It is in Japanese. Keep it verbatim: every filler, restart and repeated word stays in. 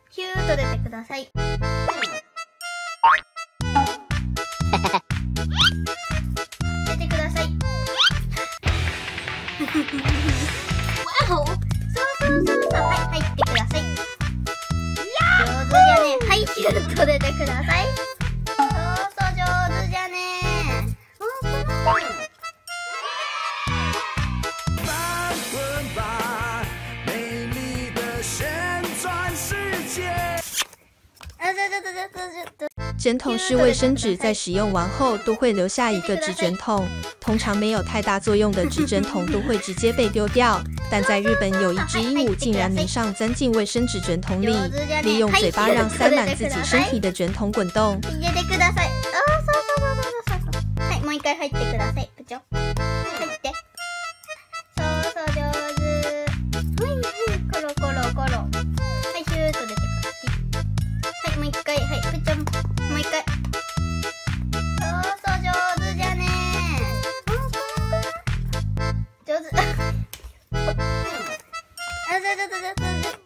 ヒューッと出てください。出てください。わお。そうそうそうそう。はい、入ってください。上手じゃね。はい、ヒューッと出てください。そうそう、上手じゃね。 卷筒式卫生纸在使用完后都会留下一个纸卷筒，通常没有太大作用的纸卷筒都会直接被丢掉。但在日本有一只鹦鹉竟然迷上钻进卫生纸卷筒里，利用嘴巴让塞滿自己身体的卷筒滚動。 入れてください。あー、そうそうそうそうそうそう。はい、もう一回入ってください。部長。入って。そうそう、上手。はいはい、コロコロコロ。はい、ヒューッと出てください。はい、もう一回。はい、部長。もう一回。そうそう、上手じゃねー。上手。あ、そうそうそうそう。